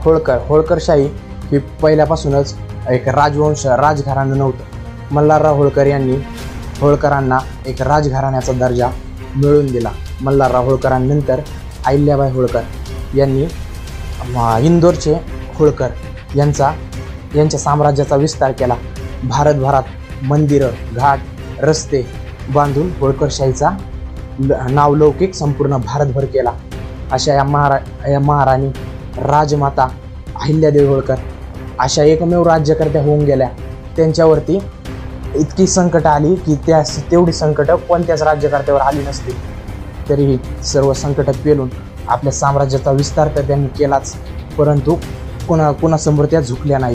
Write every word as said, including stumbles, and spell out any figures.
होळकर होळकरशाही ही पहिल्यापासूनच एक राजवंश राजघराणं नव्हतं। मल्हारराव होळकर यांनी होळकरांना एक राजघराण्याचा दर्जा मिळवून दिला। मल्हारराव होळकरांनंतर अहिल्याबाई होळकर यांनी इंदोरचे होळकर यांचा यांच्या साम्राज्याचा विस्तार केला। भारतभरात मंदिरं, घाट, रस्ते बांधून होळकरशाहीचा नावलौकिक संपूर्ण भारतभर केला। अशा या महारा या महाराणी राजमाता अहिल्यादेवी होळकर अशा एकमेव राज्यकर्त्या होऊन गेल्या। त्यांच्यावरती इतकी संकट आली की त्या तेवढी संकट कोणत्याच राज्यकर्त्यावर आली नसती। तरीही सर्व संकट पेलून आपल्या साम्राज्याचा विस्तार तर त्यांनी केलाच, परंतु कुणा कुणासमोर त्या झुकल्या नाही।